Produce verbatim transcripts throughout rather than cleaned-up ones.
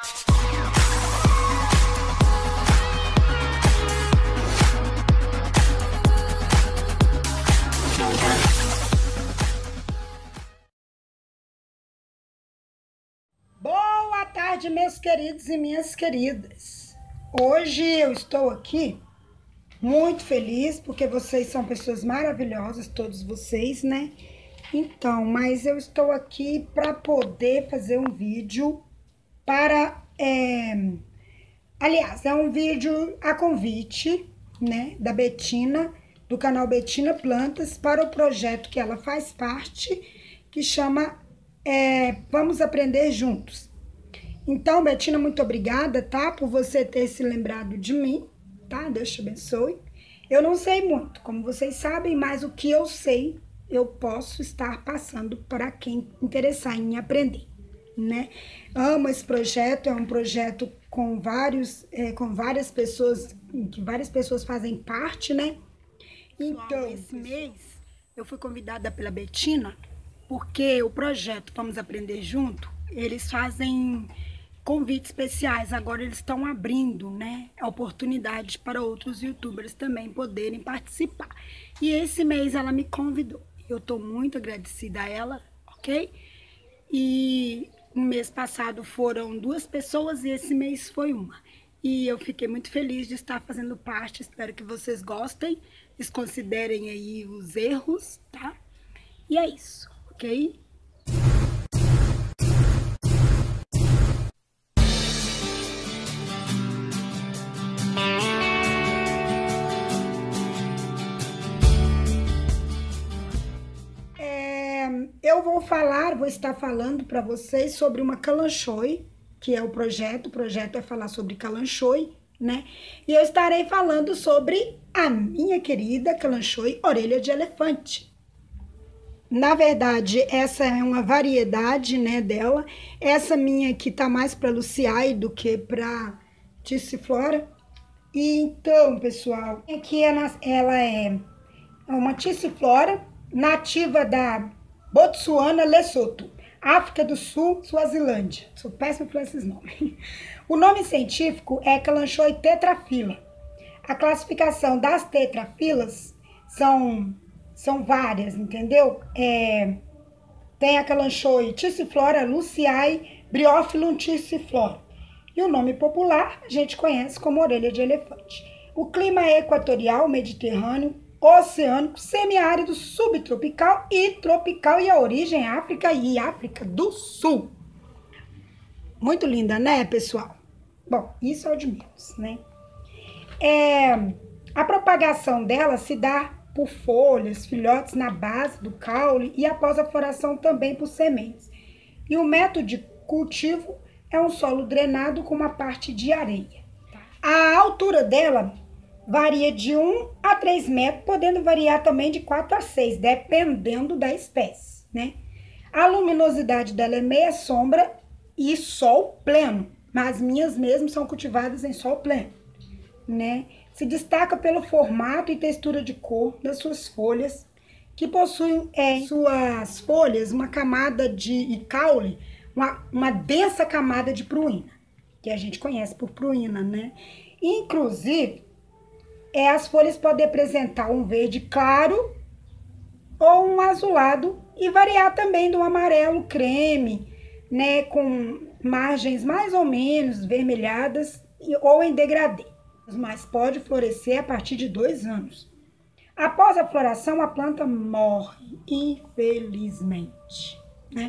Boa tarde, meus queridos e minhas queridas. Hoje eu estou aqui muito feliz porque vocês são pessoas maravilhosas, todos vocês, né? Então, mas eu estou aqui para poder fazer um vídeo para... É... Aliás, é um vídeo a convite, né, da Betina, do canal Betina Plantas, para o projeto que ela faz parte, que chama é, Vamos Aprender Juntos. Então, Betina, muito obrigada, tá, por você ter se lembrado de mim, tá? Deus te abençoe. Eu não sei muito, como vocês sabem, mas o que eu sei, eu posso estar passando para quem interessar em aprender, né? Amo esse projeto, é um projeto com vários, é, com várias pessoas, que várias pessoas fazem parte, né? Então, esse mês eu fui convidada pela Betina, porque o projeto Vamos Aprender Junto, eles fazem convites especiais. Agora eles estão abrindo, né, a oportunidade para outros youtubers também poderem participar. E esse mês ela me convidou. Eu tô muito agradecida a ela, ok? E no mês passado foram duas pessoas e esse mês foi uma. E eu fiquei muito feliz de estar fazendo parte. Espero que vocês gostem, desconsiderem aí os erros, tá? E é isso, ok? Eu vou falar, vou estar falando para vocês sobre uma Kalanchoe, que é o projeto. O projeto é falar sobre Kalanchoe, né? E eu estarei falando sobre a minha querida Kalanchoe orelha de elefante. Na verdade, essa é uma variedade, né, dela. Essa minha aqui tá mais para Luciae do que para Tissiflora. E então, pessoal, aqui ela é uma Tissiflora nativa da Botsuana, Lesoto, África do Sul, Suazilândia. Sou péssima por esses nomes. O nome científico é Kalanchoe tetrafila. A classificação das tetrafilas são, são várias, entendeu? É, tem a Kalanchoe Tissiflora, Luciae, Bryophyllum tissiflora. E o nome popular a gente conhece como orelha de elefante. O clima é equatorial, mediterrâneo, oceânico, semiárido, subtropical e tropical, e a origem é África e África do Sul. Muito linda, né, pessoal? Bom, isso é o de menos, né? É, a propagação dela se dá por folhas, filhotes na base do caule e após a floração também por sementes. E o método de cultivo é um solo drenado com uma parte de areia. A altura dela varia de um a três metros, podendo variar também de quatro a seis, dependendo da espécie, né? A luminosidade dela é meia sombra e sol pleno, mas minhas mesmo são cultivadas em sol pleno, né? Se destaca pelo formato e textura de cor das suas folhas, que possuem em é, suas folhas uma camada de e caule, uma, uma densa camada de pruína, que a gente conhece por pruína, né? Inclusive, É, as folhas podem apresentar um verde claro ou um azulado e variar também do amarelo creme, né, com margens mais ou menos vermelhadas ou em degradê, mas pode florescer a partir de dois anos. Após a floração, a planta morre, infelizmente, né?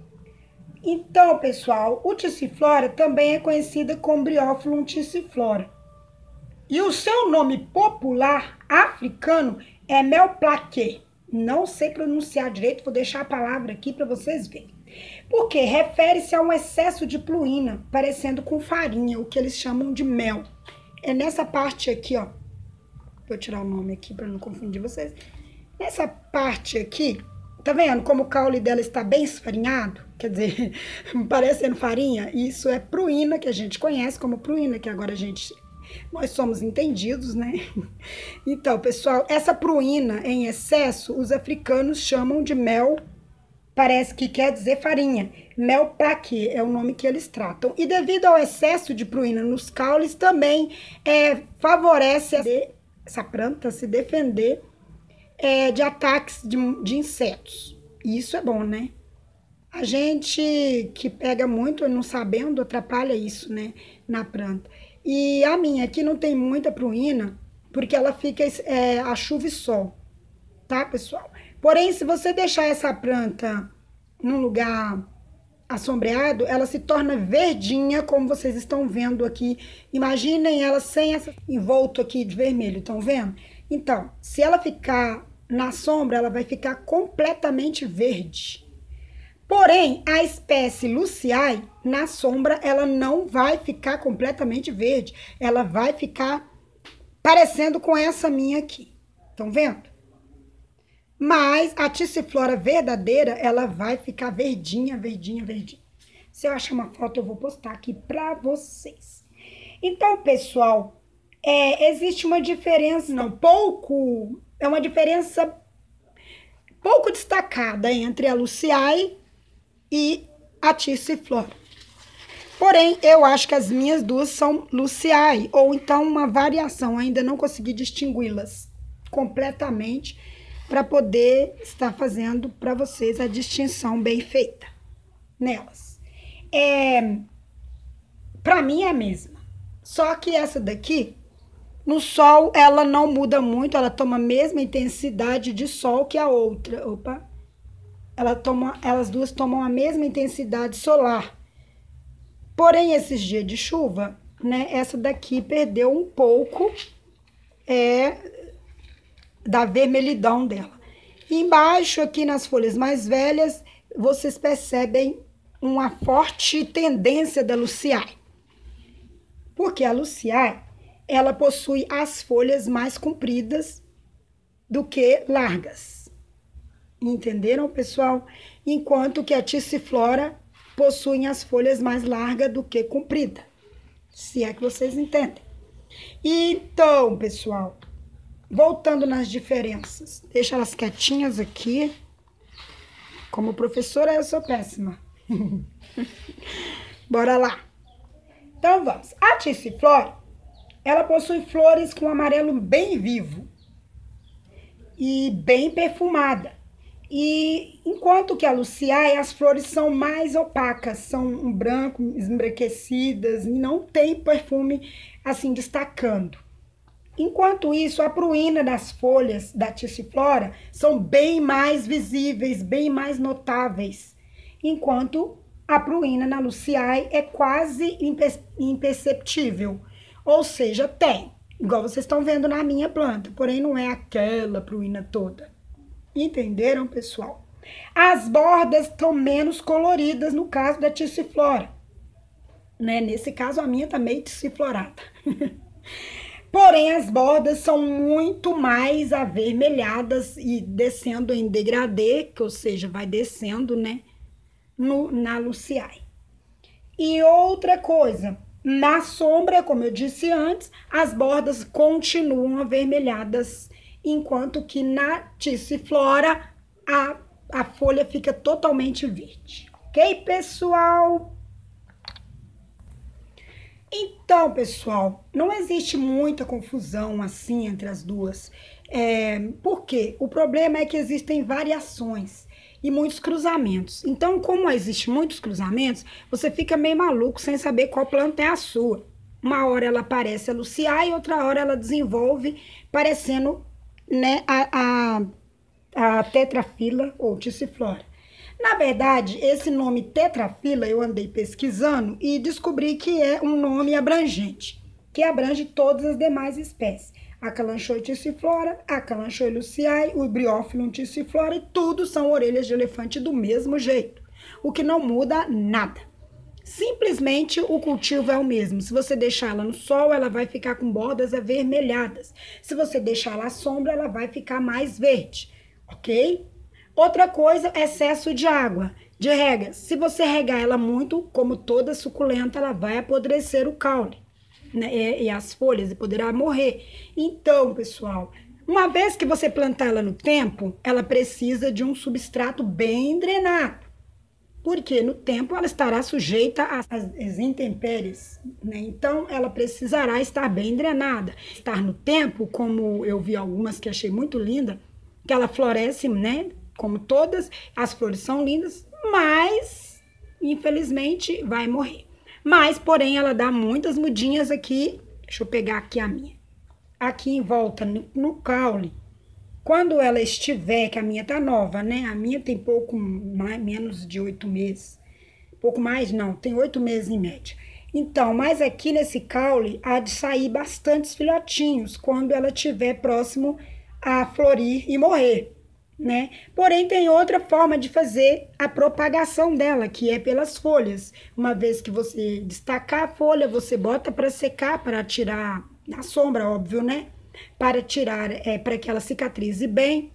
Então, pessoal, o Tissiflora também é conhecida como Bryophyllum tissiflora. E o seu nome popular africano é Melplaqué. Não sei pronunciar direito, vou deixar a palavra aqui para vocês verem. Porque refere-se a um excesso de pruína, parecendo com farinha, o que eles chamam de mel. É nessa parte aqui, ó. Vou tirar o nome aqui para não confundir vocês. Nessa parte aqui, tá vendo como o caule dela está bem esfarinhado? Quer dizer, parecendo farinha? Isso é pruína, que a gente conhece como pruína, que agora a gente... Nós somos entendidos, né? Então, pessoal, essa pruína em excesso, os africanos chamam de mel parece que quer dizer farinha. Melpaque é o nome que eles tratam. E devido ao excesso de pruína nos caules, também é, favorece essa planta se defender é, de ataques de, de insetos. Isso é bom, né? A gente que pega muito não sabendo atrapalha isso, né, na planta. E a minha aqui não tem muita pruína, porque ela fica é, a chuva e sol, tá, pessoal? Porém, se você deixar essa planta num lugar assombreado, ela se torna verdinha, como vocês estão vendo aqui. Imaginem ela sem essa envolto aqui de vermelho, estão vendo? Então, se ela ficar na sombra, ela vai ficar completamente verde. Porém, a espécie Luciae, na sombra, ela não vai ficar completamente verde. Ela vai ficar parecendo com essa minha aqui. Estão vendo? Mas a Tissiflora verdadeira, ela vai ficar verdinha, verdinha, verdinha. Se eu achar uma foto, eu vou postar aqui para vocês. Então, pessoal, é, existe uma diferença, não, pouco, é uma diferença pouco destacada entre a Luciae e a Tissiflora. Porém, eu acho que as minhas duas são Luciae, ou então uma variação, ainda não consegui distingui-las completamente para poder estar fazendo para vocês a distinção bem feita nelas. É, para mim é a mesma, só que essa daqui, no sol, ela não muda muito, ela toma a mesma intensidade de sol que a outra. Opa! Ela toma, elas duas tomam a mesma intensidade solar. Porém, esses dias de chuva, né, essa daqui perdeu um pouco é, da vermelhidão dela. E embaixo, aqui nas folhas mais velhas, vocês percebem uma forte tendência da Luciae. Porque a Luciae, ela possui as folhas mais compridas do que largas. Entenderam, pessoal? Enquanto que a Tissiflora possui as folhas mais largas do que compridas. Se é que vocês entendem. Então, pessoal, voltando nas diferenças. Deixa elas quietinhas aqui. Como professora, eu sou péssima. Bora lá. Então, vamos. A Tissiflora, ela possui flores com amarelo bem vivo e bem perfumada. E enquanto que a Luciae, as flores são mais opacas, são um branco, esbranquecidas e não tem perfume assim destacando. Enquanto isso, a pruína das folhas da Tissiflora são bem mais visíveis, bem mais notáveis, enquanto a pruína na Luciae é quase imperceptível, ou seja, tem, igual vocês estão vendo na minha planta, porém não é aquela pruína toda. Entenderam, pessoal? As bordas estão menos coloridas no caso da Tissiflora, né? Nesse caso, a minha tá meio tissiflorada. Porém, as bordas são muito mais avermelhadas e descendo em degradê, que ou seja, vai descendo, né, no, na Luciae. E outra coisa, na sombra, como eu disse antes, as bordas continuam avermelhadas, enquanto que na Tissiflora a, a folha fica totalmente verde. Ok, pessoal? Então, pessoal, não existe muita confusão assim entre as duas. É, por quê? O problema é que existem variações e muitos cruzamentos. Então, como existem muitos cruzamentos, você fica meio maluco sem saber qual planta é a sua. Uma hora ela parece a Luciae, outra hora ela desenvolve parecendo, né, a, a, a tetrafila ou Tissiflora. Na verdade, esse nome tetrafila eu andei pesquisando e descobri que é um nome abrangente, que abrange todas as demais espécies. A Kalanchoe tissiflora, a Kalanchoe luciae, o Bryophyllum tissiflora, e tudo são orelhas de elefante do mesmo jeito, o que não muda nada. Simplesmente o cultivo é o mesmo. Se você deixar ela no sol, ela vai ficar com bordas avermelhadas. Se você deixar ela à sombra, ela vai ficar mais verde, ok? Outra coisa, excesso de água, de rega. Se você regar ela muito, como toda suculenta, ela vai apodrecer o caule, né, e, e as folhas, e poderá morrer. Então, pessoal, Uma vez que você plantar ela no tempo, ela precisa de um substrato bem drenado. Porque no tempo ela estará sujeita às intempéries, né? Então ela precisará estar bem drenada. Estar no tempo, como eu vi algumas que achei muito linda, que ela floresce, né? Como todas, as flores são lindas, mas infelizmente vai morrer. Mas, porém, ela dá muitas mudinhas aqui. Deixa eu pegar aqui a minha. Aqui em volta, no, no caule. Quando ela estiver, que a minha tá nova, né? A minha tem pouco mais, menos de oito meses. Pouco mais, não, tem oito meses em média. Então, mas aqui nesse caule há de sair bastantes filhotinhos quando ela estiver próximo a florir e morrer, né? Porém, tem outra forma de fazer a propagação dela, que é pelas folhas. Uma vez que você destacar a folha, você bota para secar, para tirar na sombra, óbvio, né? Para tirar, é, para que ela cicatrize bem.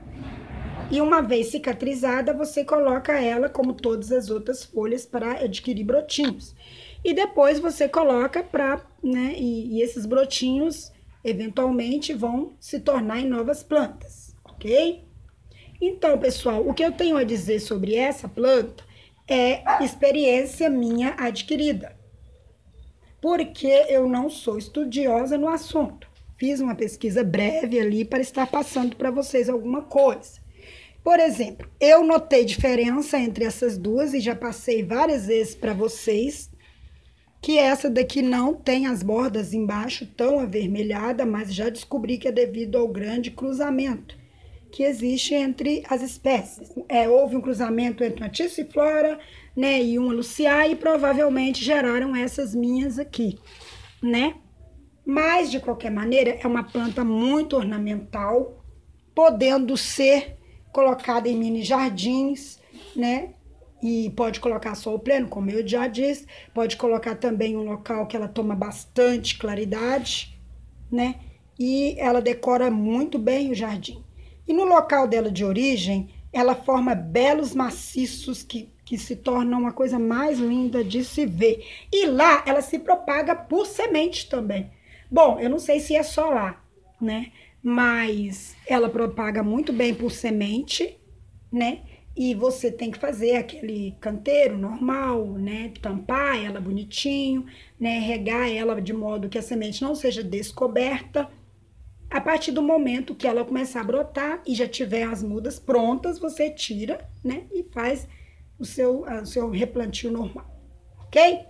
E uma vez cicatrizada, você coloca ela, como todas as outras folhas, para adquirir brotinhos. E depois você coloca para, né, e, e esses brotinhos, eventualmente, vão se tornar em novas plantas, ok? Então, pessoal, o que eu tenho a dizer sobre essa planta é experiência minha adquirida. Porque eu não sou estudiosa no assunto. Fiz uma pesquisa breve ali para estar passando para vocês alguma coisa. Por exemplo, eu notei diferença entre essas duas e já passei várias vezes para vocês que essa daqui não tem as bordas embaixo tão avermelhada, mas já descobri que é devido ao grande cruzamento que existe entre as espécies. É, houve um cruzamento entre uma Tissiflora, né, e uma Luciae e provavelmente geraram essas minhas aqui, né? Mas, de qualquer maneira, é uma planta muito ornamental, podendo ser colocada em mini jardins, né? E pode colocar sol pleno, como eu já disse. Pode colocar também um local que ela toma bastante claridade, né? E ela decora muito bem o jardim. E no local dela de origem, ela forma belos maciços que, que se tornam uma coisa mais linda de se ver. E lá, ela se propaga por semente também. Bom, eu não sei se é só lá, né? Mas ela propaga muito bem por semente, né? E você tem que fazer aquele canteiro normal, né? Tampar ela bonitinho, né? Regar ela de modo que a semente não seja descoberta. A partir do momento que ela começar a brotar e já tiver as mudas prontas, você tira, né? E faz o seu, o seu replantio normal, ok?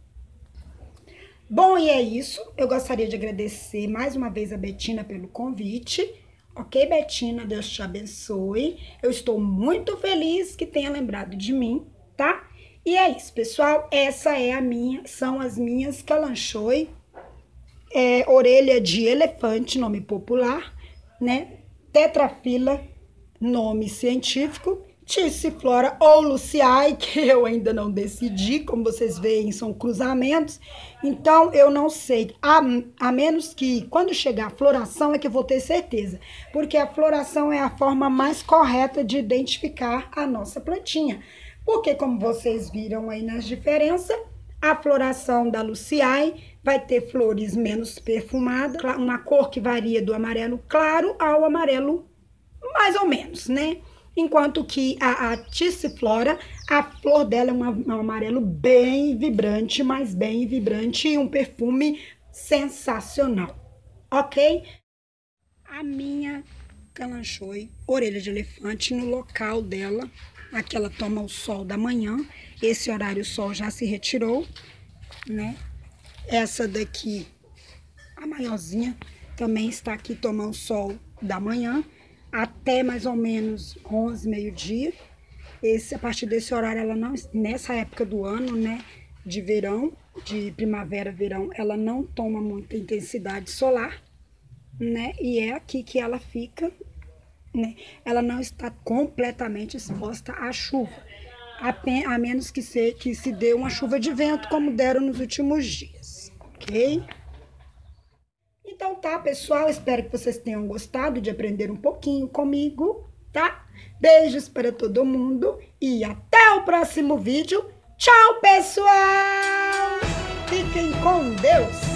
Bom, e é isso. Eu gostaria de agradecer mais uma vez a Betina pelo convite. Ok, Betina? Deus te abençoe. Eu estou muito feliz que tenha lembrado de mim, tá? E é isso, pessoal. Essa é a minha, são as minhas Kalanchoe, é, orelha de elefante, nome popular, né? Tetrafila, nome científico. Tissiflora ou Luciae, que eu ainda não decidi, como vocês veem, são cruzamentos. Então, eu não sei, a, a menos que quando chegar a floração é que eu vou ter certeza. Porque a floração é a forma mais correta de identificar a nossa plantinha. Porque, como vocês viram aí nas diferenças, a floração da Luciae vai ter flores menos perfumadas, uma cor que varia do amarelo claro ao amarelo mais ou menos, né? Enquanto que a, a Tissiflora, a flor dela é uma, um amarelo bem vibrante, mas bem vibrante e um perfume sensacional, ok? A minha Kalanchoe, orelha de elefante, no local dela, aqui ela toma o sol da manhã, esse horário o sol já se retirou, né? Essa daqui, a maiorzinha, também está aqui tomando o sol da manhã, até mais ou menos onze, meio-dia. Esse, a partir desse horário, ela não, nessa época do ano, né, de verão, de primavera, verão, ela não toma muita intensidade solar, né, e é aqui que ela fica, né, ela não está completamente exposta à chuva, a, a menos que se, que se dê uma chuva de vento, como deram nos últimos dias, ok? Então tá, pessoal, espero que vocês tenham gostado de aprender um pouquinho comigo, tá? Beijos para todo mundo e até o próximo vídeo. Tchau, pessoal! Fiquem com Deus!